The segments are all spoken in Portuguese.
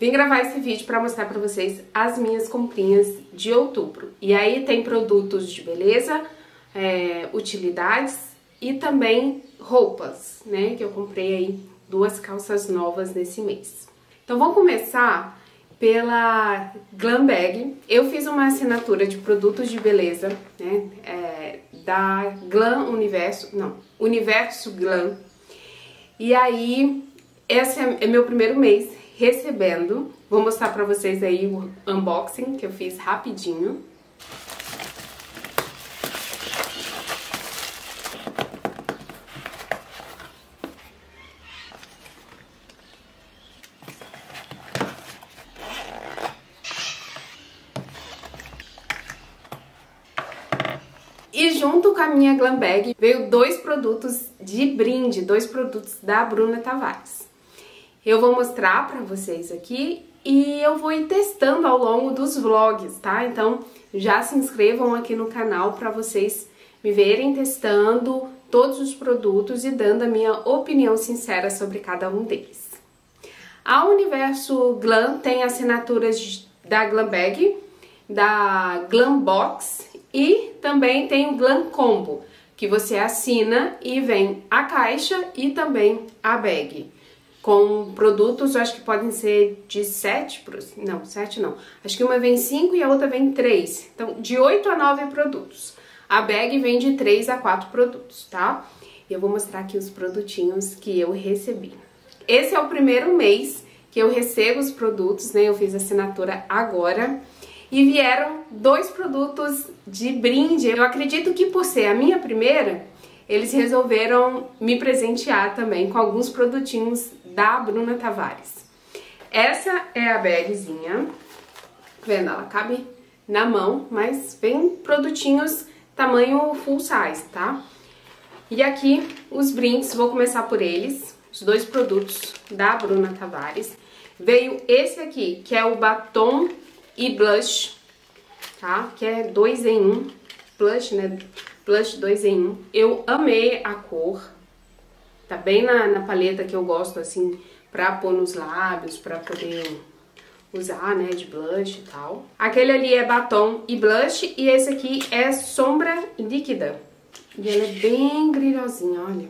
Vim gravar esse vídeo para mostrar para vocês as minhas comprinhas de outubro. E aí tem produtos de beleza, utilidades e também roupas, né? Que eu comprei aí 2 calças novas nesse mês. Então vamos começar pela Glam Bag. Eu fiz uma assinatura de produtos de beleza, né? Da Glam Universo Glam. E aí, esse é meu primeiro mês recebendo. Vou mostrar pra vocês aí o unboxing que eu fiz rapidinho. E junto com a minha Glam Bag veio 2 produtos de brinde, 2 produtos da Bruna Tavares. Eu vou mostrar pra vocês aqui e eu vou ir testando ao longo dos vlogs, tá? Então já se inscrevam aqui no canal pra vocês me verem testando todos os produtos e dando a minha opinião sincera sobre cada um deles. A Universo Glam tem assinaturas da Glam Bag, da Glam Box e também tem o Glam Combo, que você assina e vem a caixa e também a bag. Com produtos, eu acho que podem ser de 7, não, 7 não. Acho que uma vem 5 e a outra vem 3. Então, de 8 a 9 produtos. A bag vem de 3 a 4 produtos, tá? E eu vou mostrar aqui os produtinhos que eu recebi. Esse é o primeiro mês que eu recebo os produtos, né? Eu fiz a assinatura agora. E vieram 2 produtos de brinde. Eu acredito que por ser a minha primeira, eles resolveram me presentear também com alguns produtinhos da Bruna Tavares. Essa é a bagzinha. Tá vendo? Ela cabe na mão, mas vem produtinhos tamanho full size, tá? E aqui os brindes, vou começar por eles. Os 2 produtos da Bruna Tavares. Veio esse aqui, que é o batom e blush, tá? Que é 2 em 1, blush, né? Blush 2 em 1. Eu amei a cor, tá bem na paleta que eu gosto, assim, pra pôr nos lábios, pra poder usar, né, de blush e tal. Aquele ali é batom e blush e esse aqui é sombra líquida. E ela é bem brilhosinha, olha.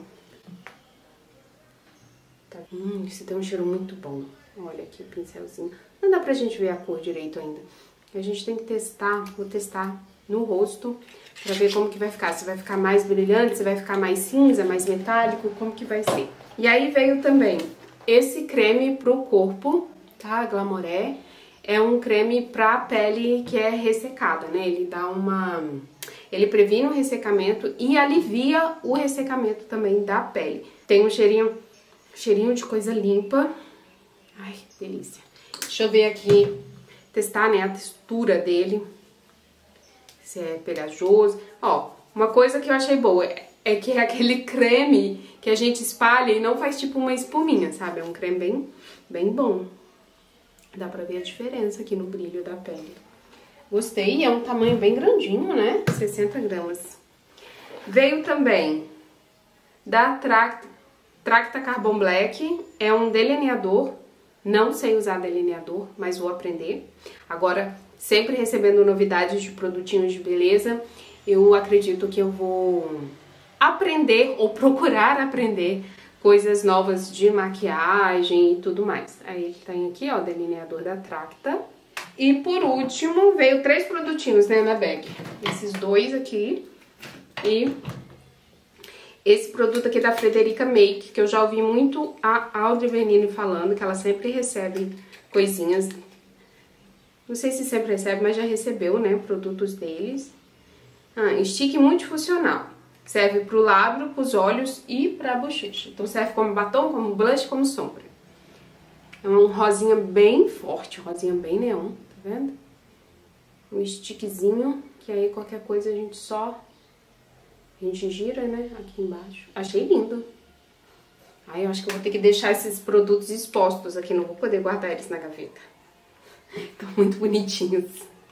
Tá? Esse tem um cheiro muito bom. Olha aqui o pincelzinho. Não dá pra gente ver a cor direito ainda. A gente tem que testar, vou testar no rosto pra ver como que vai ficar. Se vai ficar mais brilhante, se vai ficar mais cinza, mais metálico, como que vai ser. E aí veio também esse creme pro corpo, tá? Glamoré. É um creme pra pele que é ressecada, né? Ele dá uma... Ele previne o ressecamento e alivia o ressecamento também da pele. Tem um cheirinho de coisa limpa. Ai, que delícia. Deixa eu ver aqui, testar, né, a textura dele, se é pegajoso. Ó, uma coisa que eu achei boa é que é aquele creme que a gente espalha e não faz tipo uma espuminha, sabe? É um creme bem bom. Dá pra ver a diferença aqui no brilho da pele. Gostei, é um tamanho bem grandinho, né? 60 gramas. Veio também da Tracta Carbon Black, é um delineador. Não sei usar delineador, mas vou aprender. Agora, sempre recebendo novidades de produtinhos de beleza, eu acredito que eu vou aprender ou procurar aprender coisas novas de maquiagem e tudo mais. Aí tem aqui, ó, o delineador da Tracta. E por último, veio 3 produtinhos, né, na bag. Esses 2 aqui e esse produto aqui da Frederica Make, que eu já ouvi muito a Audrey Bernini falando, que ela sempre recebe coisinhas. Não sei se sempre recebe, mas já recebeu, né, produtos deles. Stick multifuncional. Serve pro lábio, pros olhos e pra bochecha. Então serve como batom, como blush, como sombra. É um rosinha bem forte, rosinha bem neon, tá vendo? Um stickzinho, que aí qualquer coisa a gente gira, né, aqui embaixo. Achei lindo. Aí eu acho que eu vou ter que deixar esses produtos expostos aqui, não vou poder guardar eles na gaveta. Estão muito bonitinhos.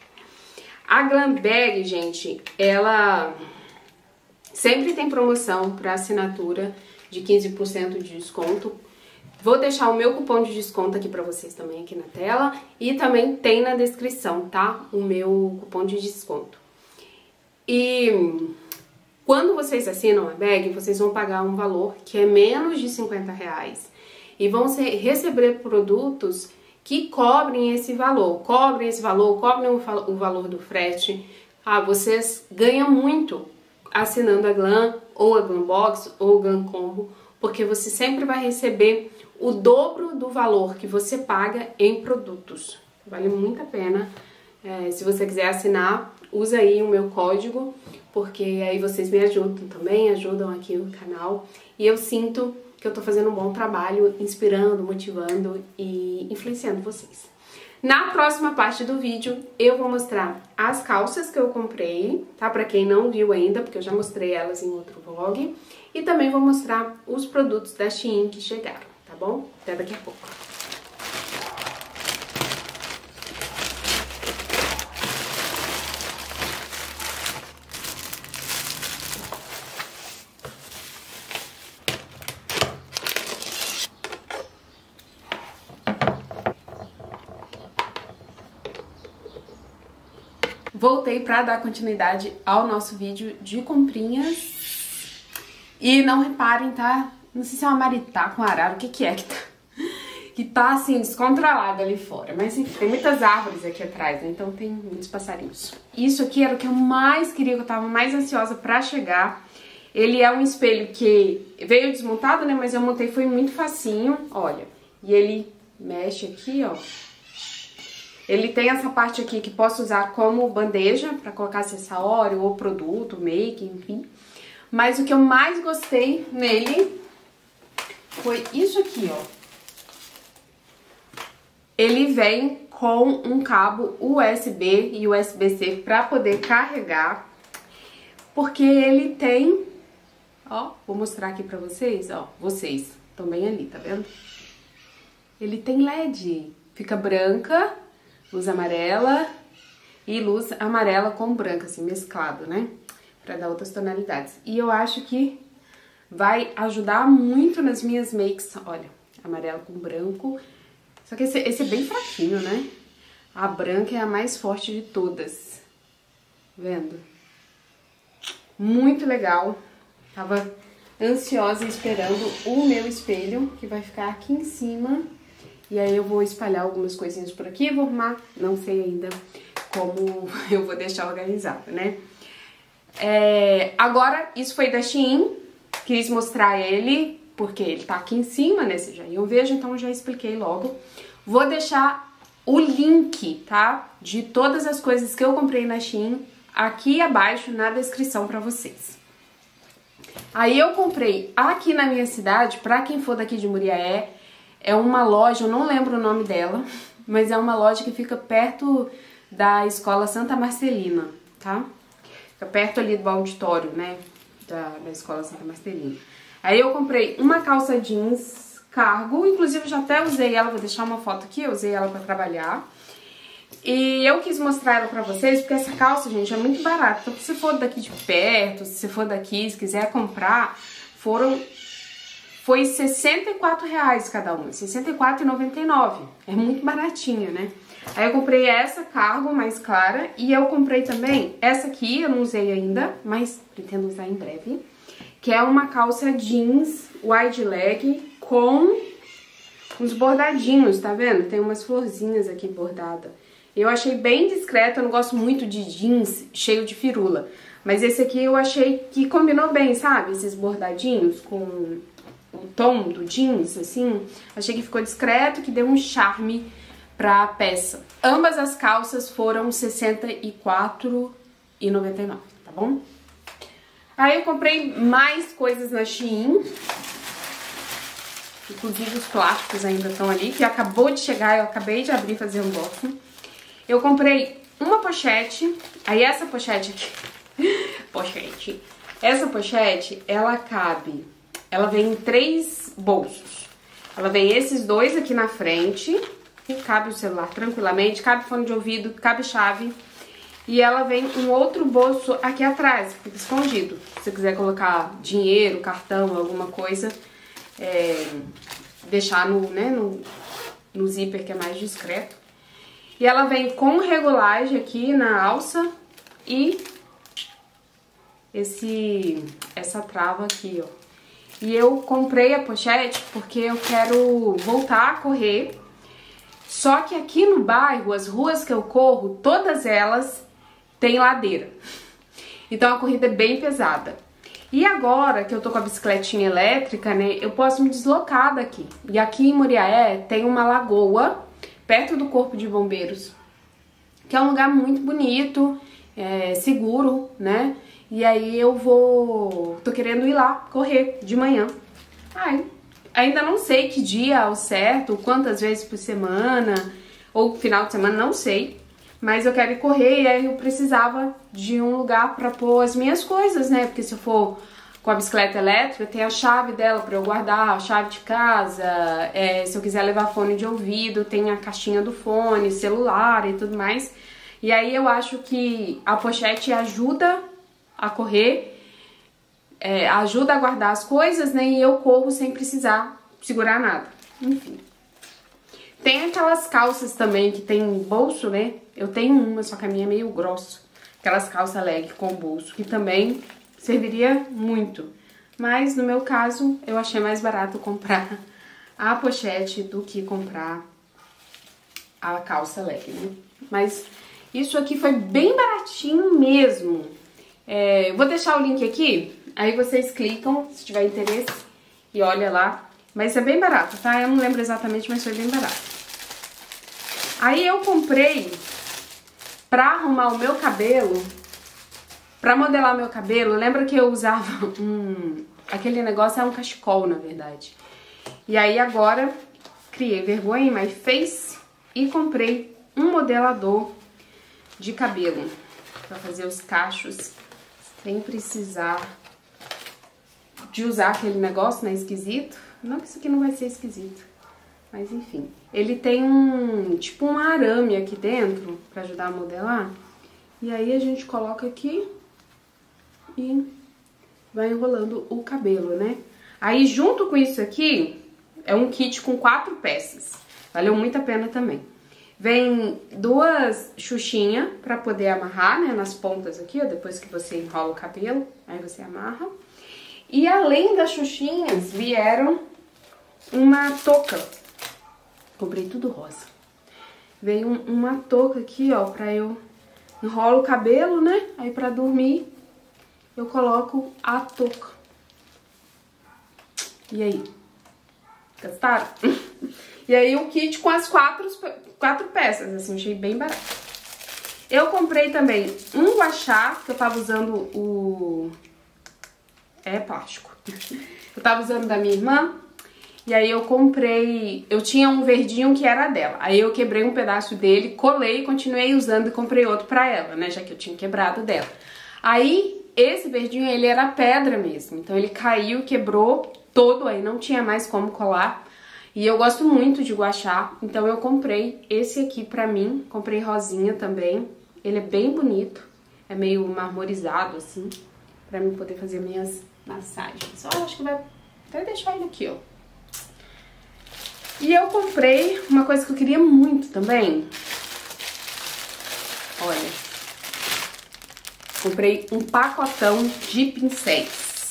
A Glam Bag, gente, ela sempre tem promoção para assinatura de 15% de desconto. Vou deixar o meu cupom de desconto aqui pra vocês também aqui na tela e também tem na descrição, tá? O meu cupom de desconto. E quando vocês assinam a bag, vocês vão pagar um valor que é menos de R$50 e vão receber produtos que cobrem esse valor, cobrem o valor do frete. Ah, vocês ganham muito assinando a Glam, ou a Glambox, ou a Glam Combo, porque você sempre vai receber o dobro do valor que você paga em produtos. Vale muito a pena. Se você quiser assinar, usa aí o meu código, porque aí vocês me ajudam também, ajudam aqui o canal. E eu sinto que eu tô fazendo um bom trabalho, inspirando, motivando e influenciando vocês. Na próxima parte do vídeo, eu vou mostrar as calças que eu comprei, tá? Pra quem não viu ainda, porque eu já mostrei elas em outro vlog. E também vou mostrar os produtos da Shein que chegaram, tá bom? Até daqui a pouco. Voltei pra dar continuidade ao nosso vídeo de comprinhas. E não reparem, tá? Não sei se é uma maritá com arara, o que é que tá assim, descontrolado ali fora. Mas enfim, tem muitas árvores aqui atrás, né? Então tem muitos passarinhos. Isso aqui era o que eu mais queria, que eu tava mais ansiosa pra chegar. Ele é um espelho que veio desmontado, né? Mas eu montei, foi muito facinho, olha. E ele mexe aqui, ó. Ele tem essa parte aqui que posso usar como bandeja para colocar acessório ou produto, make, enfim. Mas o que eu mais gostei nele foi isso aqui, ó. Ele vem com um cabo USB e USB-C para poder carregar. Porque ele tem, ó, vou mostrar aqui para vocês, ó. Vocês estão bem ali, tá vendo? Ele tem LED, fica branca, luz amarela e luz amarela com branca, assim, mesclado, né? Pra dar outras tonalidades. E eu acho que vai ajudar muito nas minhas makes. Olha, amarelo com branco. Só que esse é bem fraquinho, né? A branca é a mais forte de todas. Vendo? Muito legal. Tava ansiosa esperando o meu espelho, que vai ficar aqui em cima. E aí eu vou espalhar algumas coisinhas por aqui, vou arrumar, não sei ainda como eu vou deixar organizado, né? Agora, isso foi da Shein, quis mostrar ele, porque ele tá aqui em cima, né? Vocês já iam ver, então já expliquei logo. Vou deixar o link, tá? De todas as coisas que eu comprei na Shein aqui abaixo na descrição pra vocês. Aí eu comprei aqui na minha cidade, pra quem for daqui de Muriaé, é uma loja, eu não lembro o nome dela, mas é uma loja que fica perto da Escola Santa Marcelina, tá? Fica perto ali do auditório, né, da Escola Santa Marcelina. Aí eu comprei uma calça jeans cargo, inclusive eu já até usei ela, vou deixar uma foto aqui, eu usei ela pra trabalhar. E eu quis mostrar ela pra vocês, porque essa calça, gente, é muito barata. Então, se você for daqui de perto, se você for daqui, se quiser comprar, foi R$64 cada uma, R$64,99. É muito baratinha, né? Aí eu comprei essa cargo mais clara e eu comprei também essa aqui, eu não usei ainda, mas pretendo usar em breve, que é uma calça jeans wide leg com uns bordadinhos, tá vendo? Tem umas florzinhas aqui bordadas. Eu achei bem discreto, eu não gosto muito de jeans cheio de firula, mas esse aqui eu achei que combinou bem, sabe? Esses bordadinhos com o tom do jeans, assim, achei que ficou discreto, que deu um charme pra peça. Ambas as calças foram R$64,99, tá bom? Aí eu comprei mais coisas na Shein, inclusive os plásticos ainda estão ali, que acabou de chegar, eu acabei de abrir e fazer um unboxing. Eu comprei uma pochete, aí essa pochete aqui, essa pochete, ela cabe... Ela vem em 3 bolsos. Ela vem esses dois aqui na frente, que cabe o celular tranquilamente, cabe fone de ouvido, cabe chave. E ela vem um outro bolso aqui atrás, fica escondido. Se você quiser colocar dinheiro, cartão, alguma coisa deixar no zíper, que é mais discreto. E ela vem com regulagem aqui na alça e essa trava aqui, ó. E eu comprei a pochete porque eu quero voltar a correr. Só que aqui no bairro, as ruas que eu corro, todas elas têm ladeira. Então a corrida é bem pesada. E agora que eu tô com a bicicletinha elétrica, né, eu posso me deslocar daqui. E aqui em Muriaé tem uma lagoa perto do Corpo de Bombeiros, que é um lugar muito bonito, seguro, né? E aí tô querendo ir lá correr de manhã. Ai, ainda não sei que dia ao certo, quantas vezes por semana, ou final de semana, não sei. Mas eu quero ir correr e aí eu precisava de um lugar pra pôr as minhas coisas, né? Porque se eu for com a bicicleta elétrica, tem a chave dela pra eu guardar, a chave de casa. Se eu quiser levar fone de ouvido, tem a caixinha do fone, celular e tudo mais. E aí eu acho que a pochete ajuda a correr, ajuda a guardar as coisas, né? E eu corro sem precisar segurar nada. Enfim. Tem aquelas calças também que tem bolso, né? Eu tenho uma, só que a minha é meio grossa. Aquelas calças leg com bolso, que também serviria muito. Mas no meu caso, eu achei mais barato comprar a pochete do que comprar a calça leg, né? Mas isso aqui foi bem baratinho mesmo. Vou deixar o link aqui, aí vocês clicam se tiver interesse e olha lá. Mas é bem barato, tá? Eu não lembro exatamente, mas foi bem barato. Aí eu comprei pra arrumar o meu cabelo, pra modelar meu cabelo. Lembra que eu usava aquele negócio, é um cachecol, na verdade. E aí agora criei vergonha em my face e comprei um modelador de cabelo pra fazer os cachos sem precisar de usar aquele negócio, né, esquisito. Não que isso aqui não vai ser esquisito, mas enfim. Ele tem tipo um arame aqui dentro pra ajudar a modelar. E aí a gente coloca aqui e vai enrolando o cabelo, né? Aí junto com isso aqui, é um kit com 4 peças. Valeu muito a pena também. Vem 2 xuxinhas pra poder amarrar, né, nas pontas aqui, ó, depois que você enrola o cabelo, aí você amarra. E além das xuxinhas, vieram uma touca. Comprei tudo rosa. Veio uma touca aqui, ó, pra eu enrolo o cabelo, né? Aí pra dormir eu coloco a touca. E aí? Gostaram? E aí o kit com as 4 peças, assim, achei bem barato. Eu comprei também um guachá, que eu tava usando o... plástico. Eu tava usando da minha irmã. E aí eu comprei, eu tinha um verdinho que era dela. Aí eu quebrei um pedaço dele, colei, continuei usando e comprei outro pra ela, né? Já que eu tinha quebrado dela. Aí esse verdinho, ele era pedra mesmo. Então ele caiu, quebrou todo, aí não tinha mais como colar. E eu gosto muito de guachá, então eu comprei esse aqui pra mim. Comprei rosinha também. Ele é bem bonito, é meio marmorizado assim, pra mim poder fazer minhas massagens. Ó, acho que vai até deixar ele aqui, ó. E eu comprei uma coisa que eu queria muito também. Olha. Comprei um pacotão de pincéis.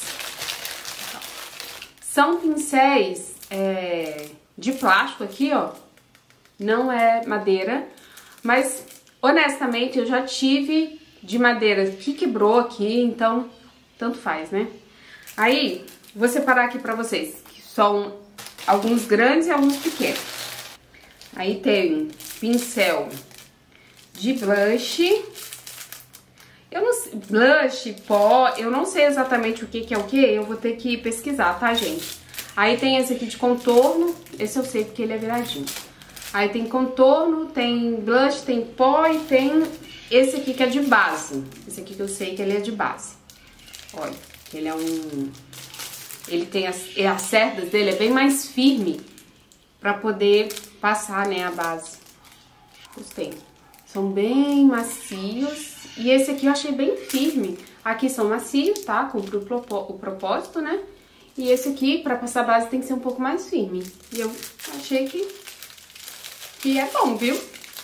São pincéis de plástico aqui, ó. Não é madeira. Mas, honestamente, eu já tive de madeira que quebrou aqui. Então, tanto faz, né? Aí, vou separar aqui pra vocês. Que são alguns grandes e alguns pequenos. Aí tem pincel de blush. Eu não sei, blush, pó, eu não sei exatamente o que é o que. Eu vou ter que pesquisar, tá, gente? Aí tem esse aqui de contorno. Esse eu sei porque ele é viradinho. Aí tem contorno, tem blush, tem pó e tem esse aqui que é de base. Esse aqui que eu sei que ele é de base. Olha, ele é um... Ele tem as cerdas dele, é bem mais firme pra poder passar, né, a base. Gostei. São bem macios. E esse aqui eu achei bem firme. Aqui são macios, tá? Cumpre o propósito, né? E esse aqui, pra passar base, tem que ser um pouco mais firme. E eu achei que é bom, viu?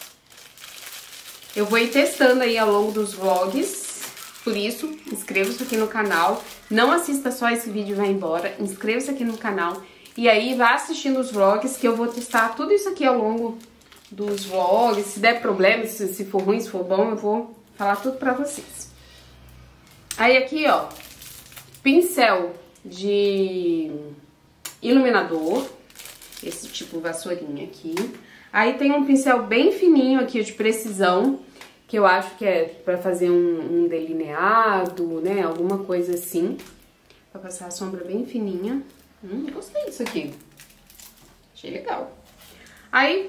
Eu vou ir testando aí ao longo dos vlogs. Por isso, inscreva-se aqui no canal. Não assista só esse vídeo e vai embora. Inscreva-se aqui no canal. E aí, vá assistindo os vlogs, que eu vou testar tudo isso aqui ao longo dos vlogs. Se der problema, se for ruim, se for bom, eu vou falar tudo pra vocês. Aí aqui, ó, pincel de iluminador, esse tipo vassourinha aqui. Aí tem um pincel bem fininho aqui de precisão, que eu acho que é pra fazer um delineado, né, alguma coisa assim. Pra passar a sombra bem fininha. Gostei disso aqui. Achei legal. Aí,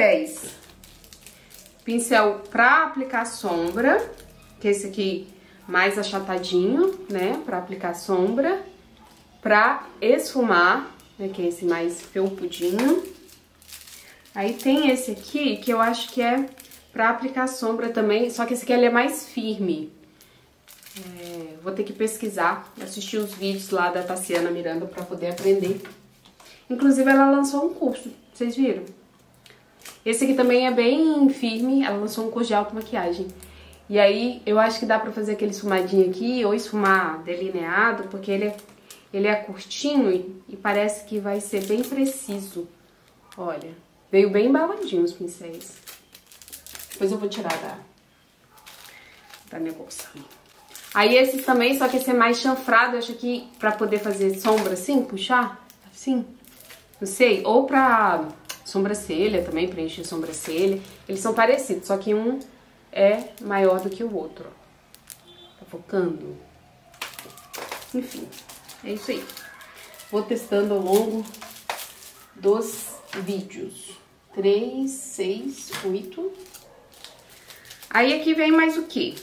pincel pra aplicar sombra, que é esse aqui mais achatadinho, né, pra aplicar sombra. Pra esfumar, né, que é esse mais felpudinho. Aí tem esse aqui, que eu acho que é pra aplicar sombra também, só que esse aqui ele é mais firme. Vou ter que pesquisar, assistir os vídeos lá da Tassiana Miranda pra poder aprender. Inclusive ela lançou um curso, vocês viram? Esse aqui também é bem firme, ela lançou um curso de automaquiagem. E aí eu acho que dá pra fazer aquele esfumadinho aqui, ou esfumar delineado, porque ele é curtinho e parece que vai ser bem preciso. Olha, veio bem embaladinho os pincéis. Depois eu vou tirar da negócio. Aí esses também, só que esse é mais chanfrado, eu acho que pra poder fazer sombra assim, puxar, assim, não sei. Ou pra sobrancelha também, preencher sobrancelha. Eles são parecidos, só que um é maior do que o outro, ó. Tá focando? Enfim, é isso aí. Vou testando ao longo dos vídeos. 3, 6, 8. Aí aqui vem mais o quê?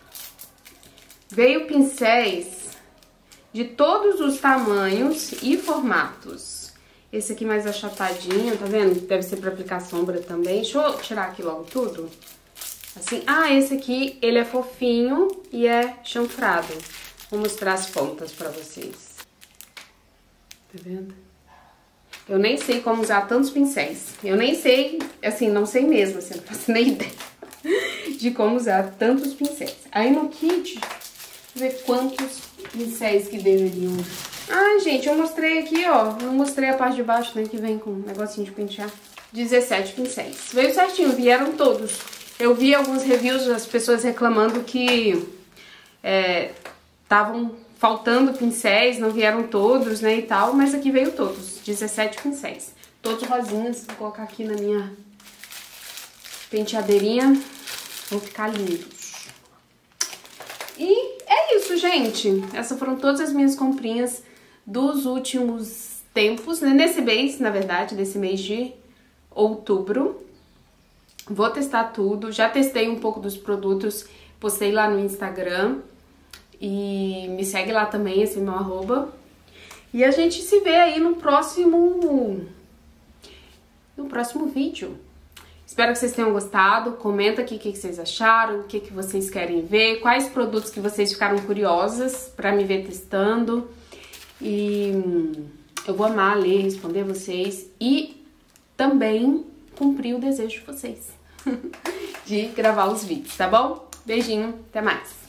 Veio pincéis de todos os tamanhos e formatos. Esse aqui mais achatadinho, tá vendo? Deve ser pra aplicar sombra também. Deixa eu tirar aqui logo tudo. Assim, esse aqui, ele é fofinho e é chanfrado. Vou mostrar as pontas pra vocês. Tá vendo? Eu nem sei como usar tantos pincéis. Eu nem sei, assim, não sei mesmo, assim, não faço nem ideia de como usar tantos pincéis. Aí no kit, deixa eu ver quantos pincéis que deveriam. Gente, eu mostrei aqui, ó. Não mostrei a parte de baixo, né, que vem com um negocinho de pentear. 17 pincéis. Veio certinho, vieram todos. Eu vi alguns reviews das pessoas reclamando que estavam faltando pincéis, não vieram todos, né, e tal, mas aqui veio todos, 17 pincéis. Todos rosinhas, vou colocar aqui na minha penteadeirinha, vão ficar lindos. E é isso, gente. Essas foram todas as minhas comprinhas dos últimos tempos, né, nesse mês, na verdade, desse mês de outubro. Vou testar tudo, já testei um pouco dos produtos, postei lá no Instagram. E me segue lá também, esse é meu @. E a gente se vê aí no próximo vídeo. Espero que vocês tenham gostado. Comenta aqui o que vocês acharam, o que vocês querem ver, quais produtos que vocês ficaram curiosas pra me ver testando. E eu vou amar ler, responder vocês e também cumprir o desejo de vocês de gravar os vídeos, tá bom? Beijinho, até mais!